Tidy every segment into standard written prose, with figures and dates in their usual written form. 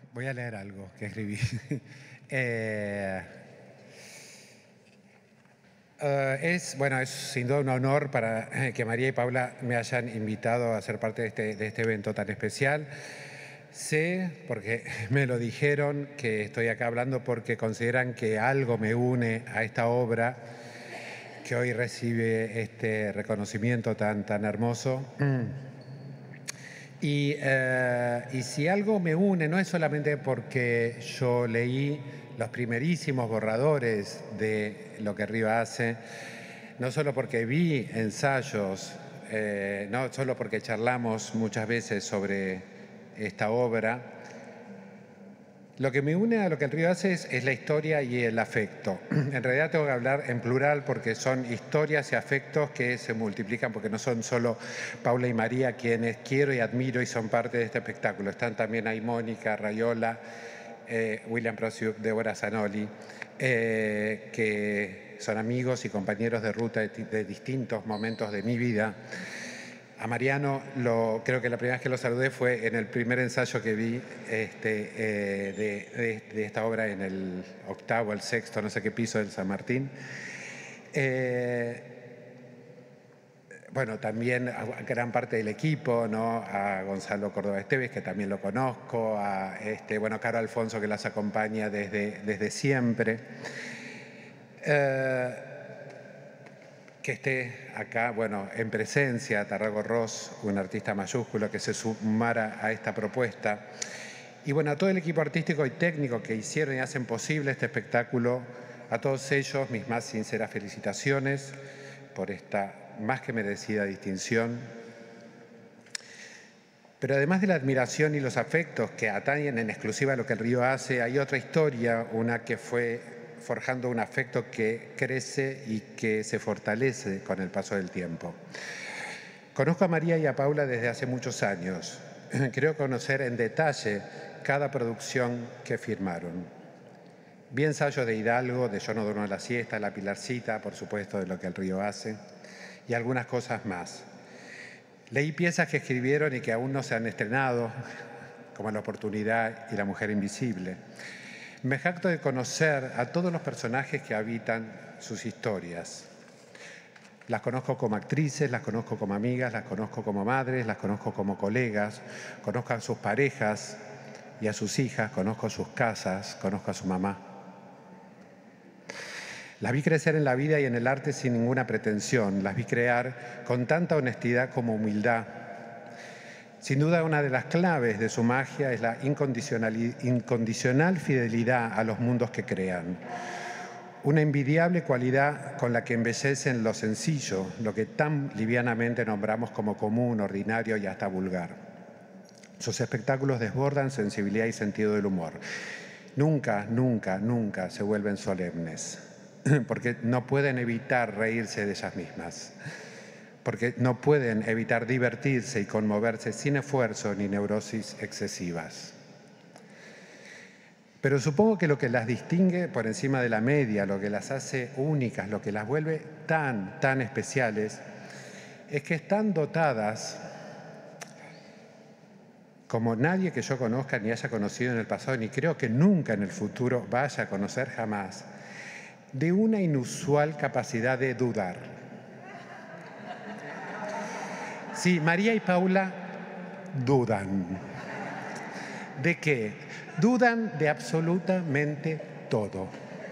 Voy a leer algo que escribí. Es sin duda un honor para que María y Paula me hayan invitado a ser parte de este evento tan especial. Sé, porque me lo dijeron, que estoy acá hablando porque consideran que algo me une a esta obra que hoy recibe este reconocimiento tan hermoso. Y si algo me une, no es solamente porque yo leí los primerísimos borradores de lo que Riva hace, no solo porque vi ensayos, no solo porque charlamos muchas veces sobre esta obra. Lo que me une a lo que el Río hace es la historia y el afecto. En realidad tengo que hablar en plural porque son historias y afectos que se multiplican, porque no son solo Paula y María quienes quiero y admiro y son parte de este espectáculo. Están también ahí Mónica, Rayola, William Prosiuk, Débora Zanoli, que son amigos y compañeros de ruta de distintos momentos de mi vida. A Mariano, creo que la primera vez que lo saludé fue en el primer ensayo que vi de esta obra en el octavo, el sexto, no sé qué piso del San Martín. Bueno, también a gran parte del equipo, ¿no? A Gonzalo Córdoba Esteves, que también lo conozco, a Caro Alfonso, que las acompaña desde siempre. Que esté acá, en presencia, Tarrago Ross, un artista mayúsculo que se sumara a esta propuesta. Y a todo el equipo artístico y técnico que hicieron y hacen posible este espectáculo, a todos ellos mis más sinceras felicitaciones por esta más que merecida distinción. Pero además de la admiración y los afectos que atañen en exclusiva a lo que el Río hace, hay otra historia, una que fue forjando un afecto que crece y que se fortalece con el paso del tiempo. Conozco a María y a Paula desde hace muchos años. Creo conocer en detalle cada producción que firmaron. Vi ensayos de Hidalgo, de Yo no duermo la siesta, La Pilarcita, por supuesto, de lo que el Río hace, y algunas cosas más. Leí piezas que escribieron y que aún no se han estrenado, como La Oportunidad y La Mujer Invisible. Me jacto de conocer a todos los personajes que habitan sus historias. Las conozco como actrices, las conozco como amigas, las conozco como madres, las conozco como colegas, conozco a sus parejas y a sus hijas, conozco sus casas, conozco a su mamá. Las vi crecer en la vida y en el arte sin ninguna pretensión, las vi crear con tanta honestidad como humildad. Sin duda, una de las claves de su magia es la incondicional fidelidad a los mundos que crean. Una envidiable cualidad con la que embellecen lo sencillo, lo que tan livianamente nombramos como común, ordinario y hasta vulgar. Sus espectáculos desbordan sensibilidad y sentido del humor. Nunca, nunca, nunca se vuelven solemnes, porque no pueden evitar reírse de ellas mismas. Porque no pueden evitar divertirse y conmoverse sin esfuerzo ni neurosis excesivas. Pero supongo que lo que las distingue por encima de la media, lo que las hace únicas, lo que las vuelve tan especiales, es que están dotadas, como nadie que yo conozca ni haya conocido en el pasado, ni creo que nunca en el futuro vaya a conocer jamás, de una inusual capacidad de dudar. Sí, María y Paula dudan. ¿De qué? Dudan de absolutamente todo.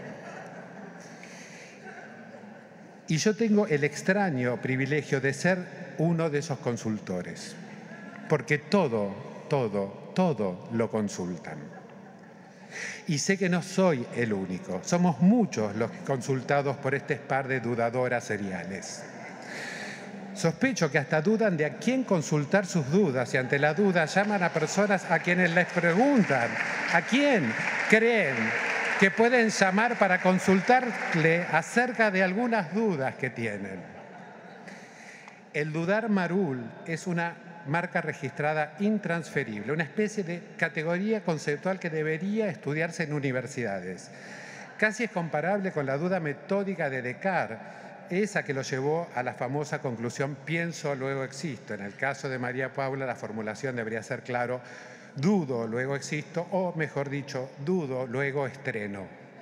Y yo tengo el extraño privilegio de ser uno de esos consultores, porque todo lo consultan. Y sé que no soy el único, somos muchos los consultados por este par de dudadoras seriales. Sospecho que hasta dudan de a quién consultar sus dudas y ante la duda llaman a personas a quienes les preguntan a quién creen que pueden llamar para consultarle acerca de algunas dudas que tienen. El dudar marul es una marca registrada intransferible, una especie de categoría conceptual que debería estudiarse en universidades. Casi es comparable con la duda metódica de Descartes, esa que lo llevó a la famosa conclusión pienso, luego existo. En el caso de María Paula, la formulación debería ser claro, Dudo, luego existo, o mejor dicho, dudo, luego estreno.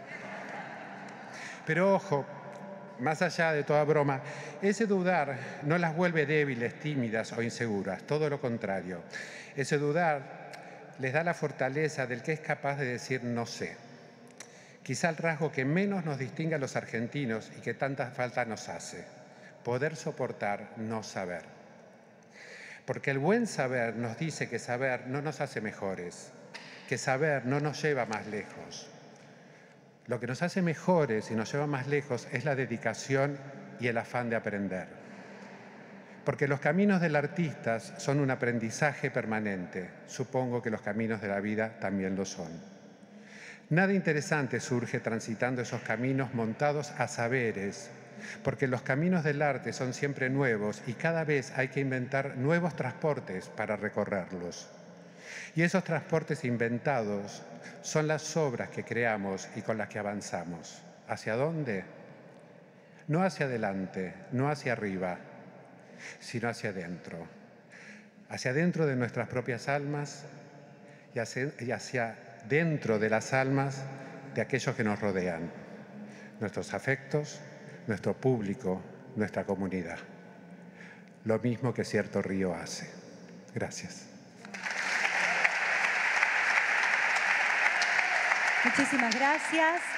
Pero ojo, más allá de toda broma, ese dudar no las vuelve débiles, tímidas o inseguras, todo lo contrario. Ese dudar les da la fortaleza del que es capaz de decir no sé. Quizá el rasgo que menos nos distingue a los argentinos y que tanta falta nos hace, poder soportar no saber. Porque el buen saber nos dice que saber no nos hace mejores, que saber no nos lleva más lejos. Lo que nos hace mejores y nos lleva más lejos es la dedicación y el afán de aprender. Porque los caminos del artista son un aprendizaje permanente. Supongo que los caminos de la vida también lo son. Nada interesante surge transitando esos caminos montados a saberes, porque los caminos del arte son siempre nuevos y cada vez hay que inventar nuevos transportes para recorrerlos. Y esos transportes inventados son las obras que creamos y con las que avanzamos. ¿Hacia dónde? No hacia adelante, no hacia arriba, sino hacia adentro. Hacia adentro de nuestras propias almas y hacia dentro de las almas de aquellos que nos rodean, nuestros afectos, nuestro público, nuestra comunidad. Lo mismo que cierto río hace. Gracias. Muchísimas gracias.